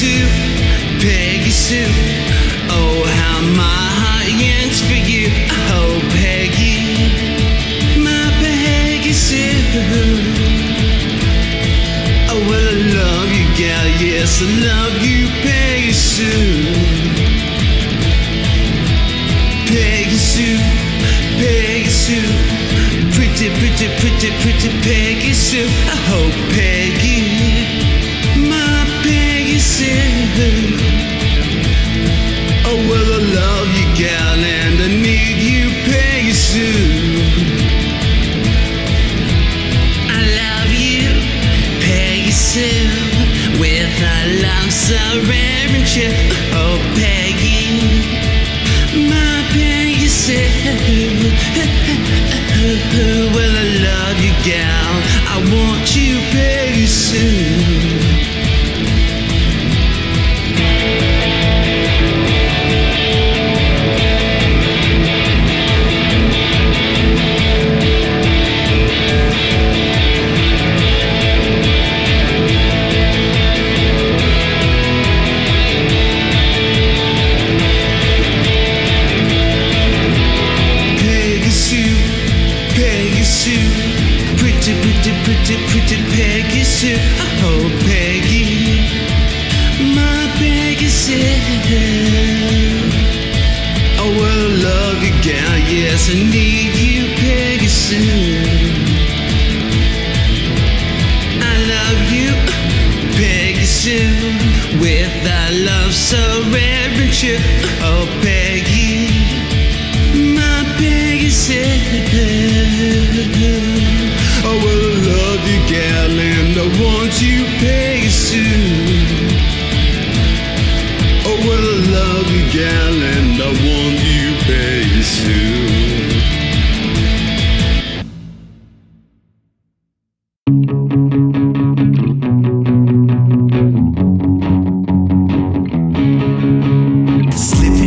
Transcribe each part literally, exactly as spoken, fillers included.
Sue, Peggy Sue. Oh, how my heart yearns for you. Oh, Peggy, my Peggy Sue. Oh, well, I love you, gal, yes, I love you, Peggy Sue. Peggy Sue, Peggy Sue. Pretty, pretty, pretty, pretty Peggy Sue. Oh, Peggy, my Peggy Sue. Oh, well, I love you, gal, and I need you, Peggy Sue. I love you, Peggy Sue, with a love so rare and true. Oh, Peggy, my Peggy Sue. Well, I love you, gal, I want you, Peggy Sue. Pretty, pretty, pretty, pretty Peggy Sue. Oh, Peggy, my Peggy Sue. Oh, well, I love you, gal, yes, I need you, Peggy Sue. I love you, Peggy Sue, with a love so rare and true. Oh, Peggy, my Peggy Sue. Oh, well, I love you, gal, and I want you, Peggy Sue. Oh, well, I love you, gal, and I want you, Peggy Sue. Slip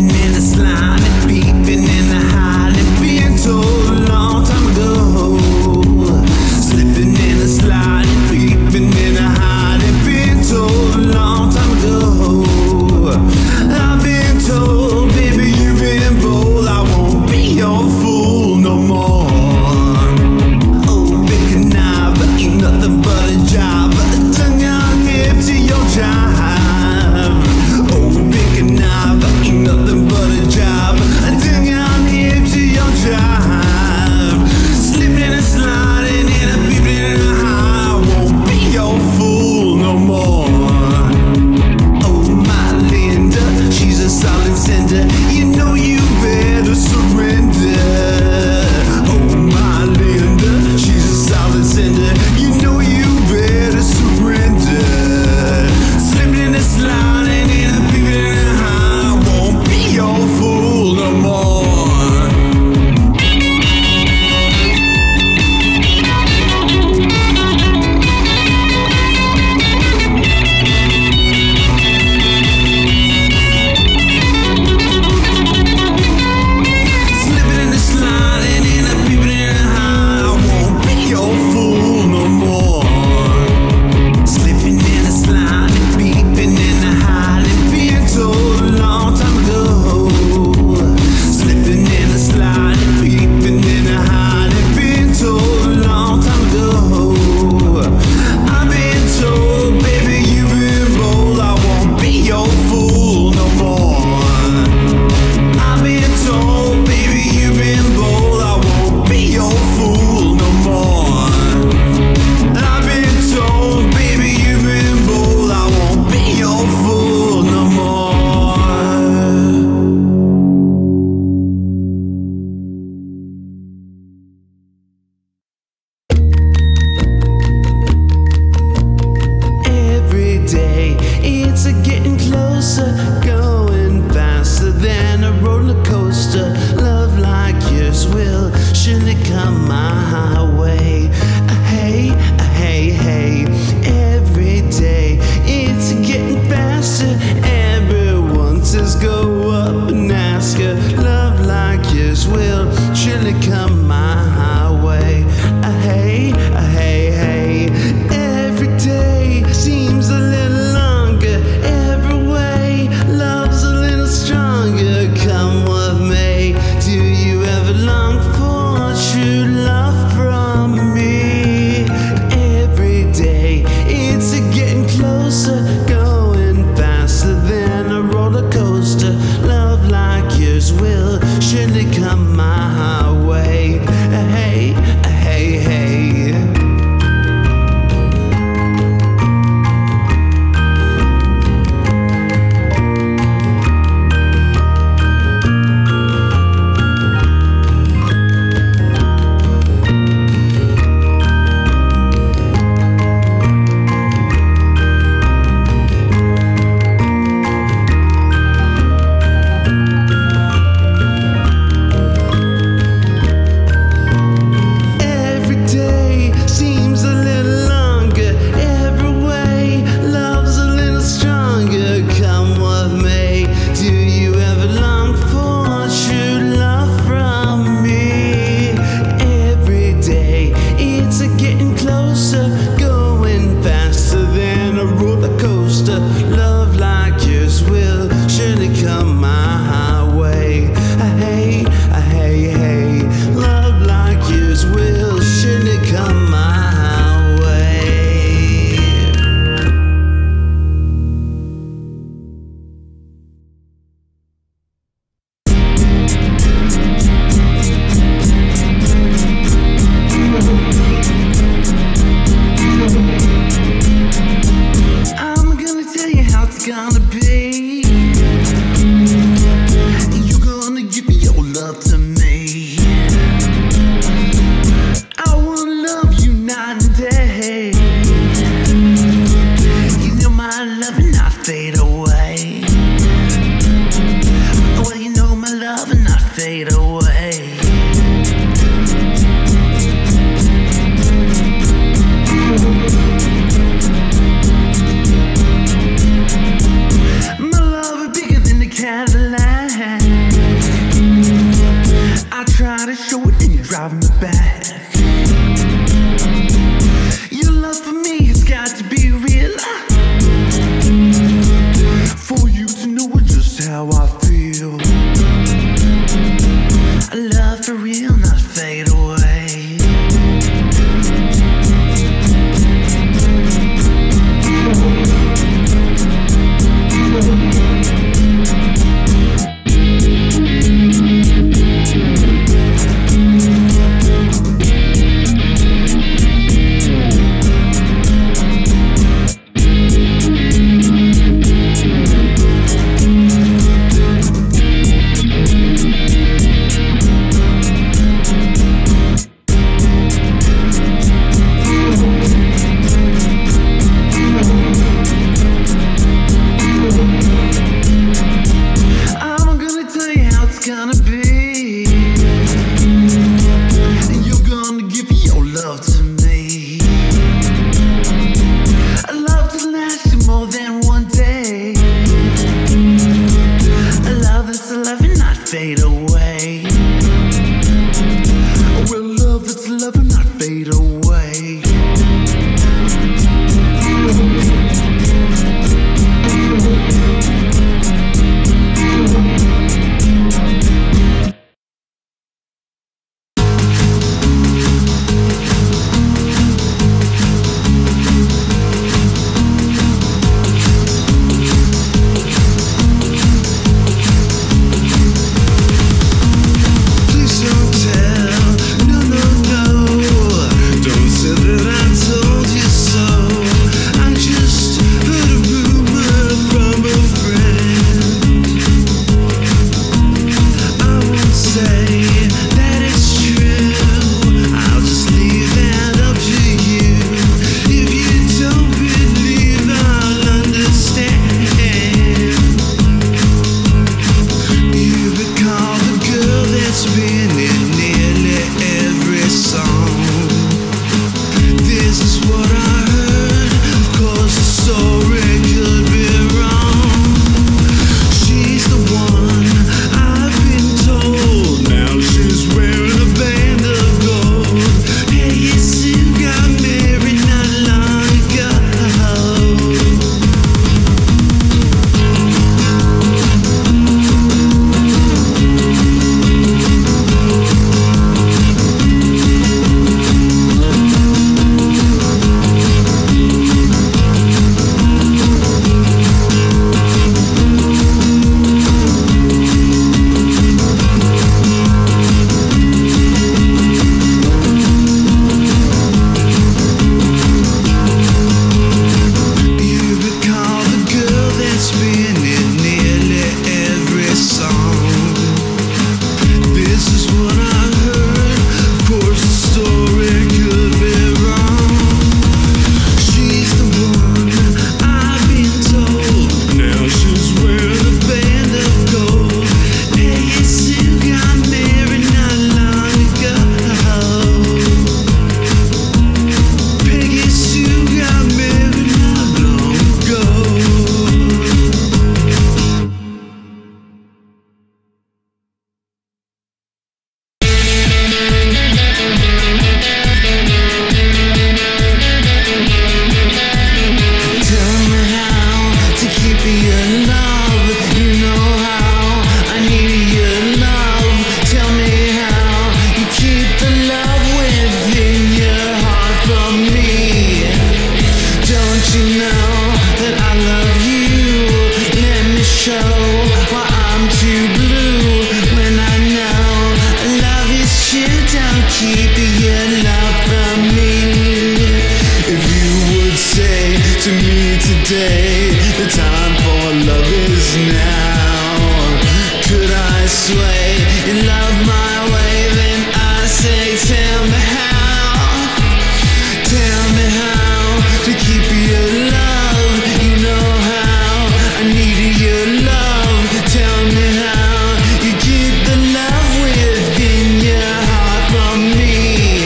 you know that I love you? Let me show why I'm too blue when I know love is true. Don't keep your love from me. If you would say to me today, the time for love is now, could I sway your love my way? Then I say, tell me how, tell me how to keep your love. You know how I need your love. Tell me how you keep the love within your heart from me.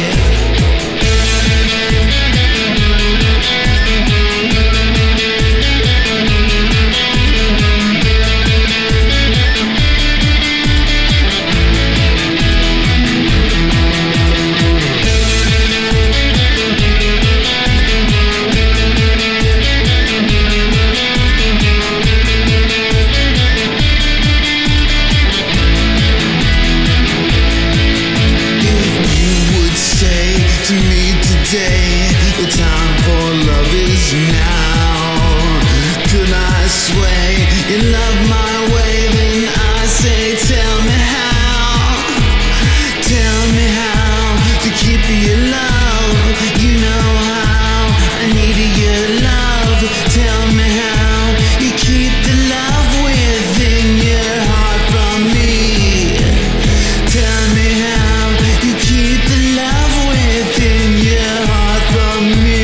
The time for love is now. Could I sway your love my way? Then I say, tell me how, tell me how to keep your love. You know how I need your love. Tell me how you keep the love within your heart from me. Tell me how you keep the love within your heart from me.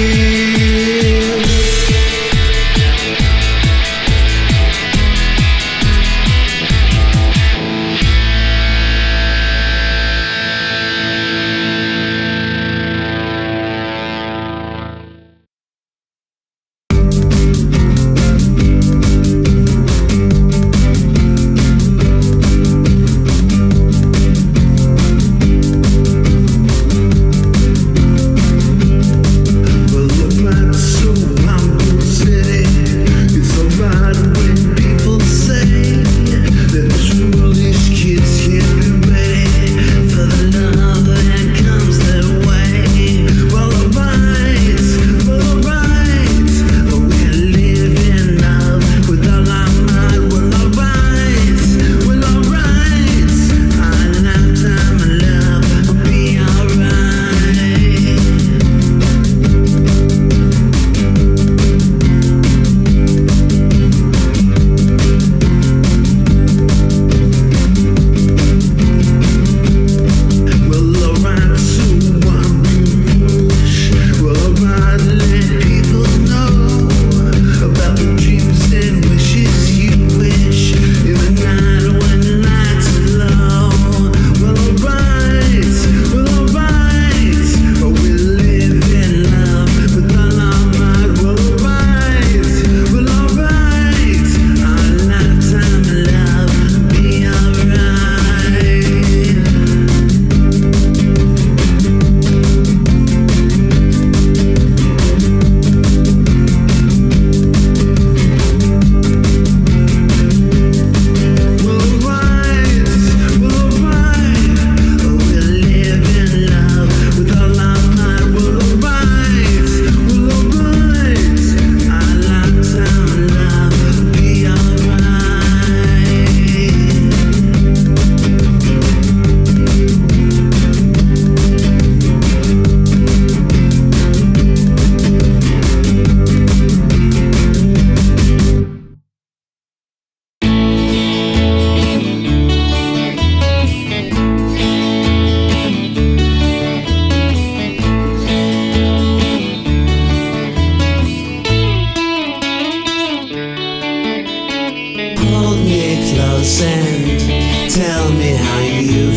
And tell me how you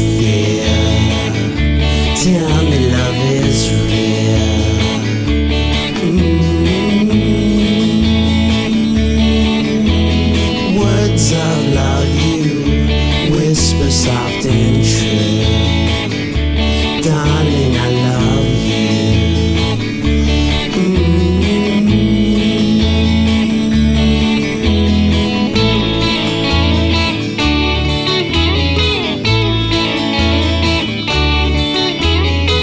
feel. Tell me love is real. Mm-hmm. Words of love you whisper soft and true. Darling, I love you. Mm-hmm.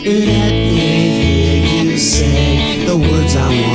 Let me hear you say the words I want